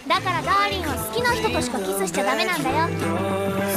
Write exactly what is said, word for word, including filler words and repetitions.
だからダーリンは好きな人としかキスしちゃダメなんだよ。